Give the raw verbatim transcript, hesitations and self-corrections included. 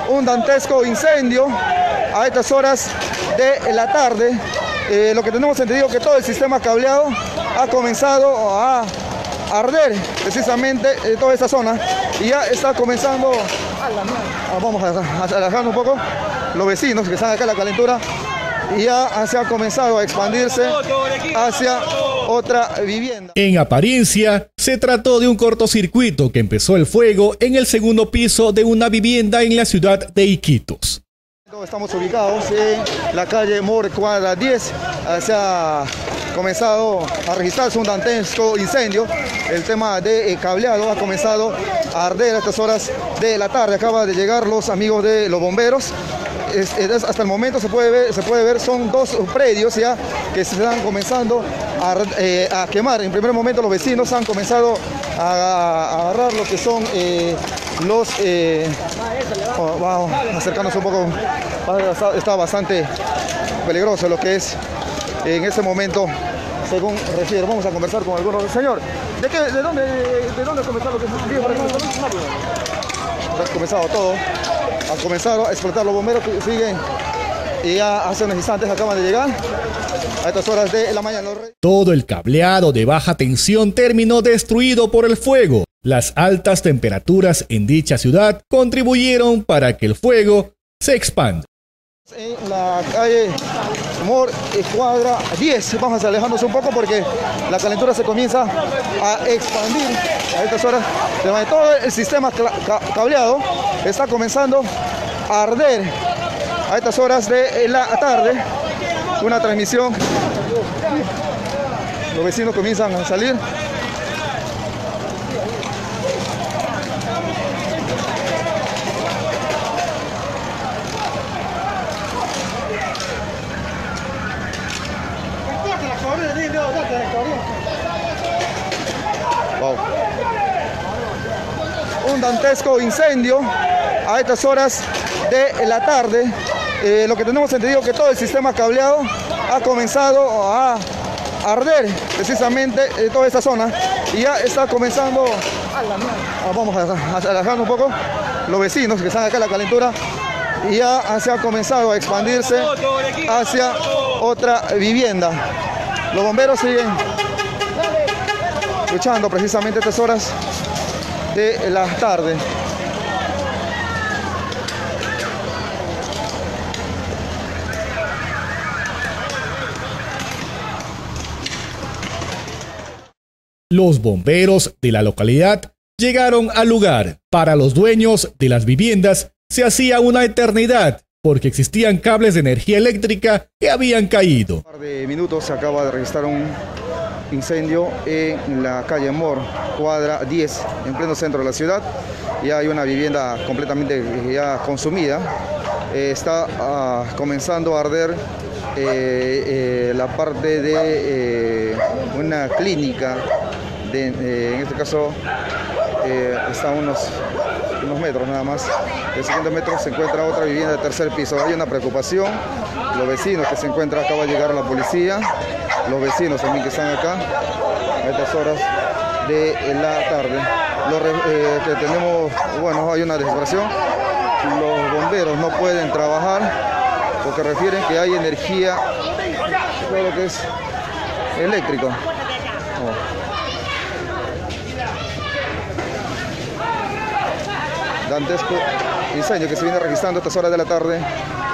un dantesco incendio a estas horas de la tarde. Eh, lo que tenemos entendido que todo el sistema cableado ha comenzado a arder precisamente en toda esta zona y ya está comenzando, vamos a alejar un poco, los vecinos que están acá en la calentura, y ya se ha comenzado a expandirse hacia otra vivienda. En apariencia, se trató de un cortocircuito que empezó el fuego en el segundo piso de una vivienda en la ciudad de Iquitos. Estamos ubicados en la calle Mor, cuadra diez. Se ha comenzado a registrarse un dantesco incendio. El tema de cableado ha comenzado a arder a estas horas de la tarde. Acaba de llegar los amigos de los bomberos. Es, es, hasta el momento se puede ver, se puede ver, son dos predios ya que se están comenzando a, eh, a quemar. En primer momento los vecinos han comenzado a, a agarrar lo que son eh, los... Eh, oh, vamos a acercarnos un poco, está, está bastante peligroso lo que es en este momento, según refiero. Vamos a conversar con algunos. Señor, ¿de, qué, de, dónde, ¿de dónde ha comenzado lo que es? Ha comenzado todo. Han comenzado a explotar los bomberos que siguen y ya hace unos instantes acaban de llegar a estas horas de la mañana. Todo el cableado de baja tensión terminó destruido por el fuego. Las altas temperaturas en dicha ciudad contribuyeron para que el fuego se expanda. En la calle Mor, cuadra diez, vamos alejándose un poco porque la calentura se comienza a expandir a estas horas. Todo el sistema cableado está comenzando a arder a estas horas de la tarde. Una transmisión, los vecinos comienzan a salir. Wow. Un dantesco incendio a estas horas de la tarde. Eh, lo que tenemos entendido que todo el sistema cableado ha comenzado a arder precisamente en toda esta zona y ya está comenzando, vamos a alejar un poco, los vecinos que están acá en la calentura, y ya se ha comenzado a expandirse hacia otra vivienda. Los bomberos siguen luchando precisamente a estas horas de la tarde. Los bomberos de la localidad llegaron al lugar. Para los dueños de las viviendas se hacía una eternidad porque existían cables de energía eléctrica que habían caído. Un par de minutos se acaba de registrar un incendio en la calle Mor, cuadra diez, en pleno centro de la ciudad. Ya hay una vivienda completamente ya consumida. Eh, está uh, comenzando a arder eh, eh, la parte de eh, una clínica. De, eh, en este caso eh, está a unos, unos metros nada más. En siguientes metros se encuentra otra vivienda de tercer piso. Hay una preocupación. Los vecinos que se encuentran, acaba de llegar la policía. Los vecinos también que están acá a estas horas de la tarde. Los, eh, que tenemos, bueno, hay una desesperación. Los bomberos no pueden trabajar porque refieren que hay energía, todo lo que es eléctrico. Oh. Dantesco incendio que se viene registrando a estas horas de la tarde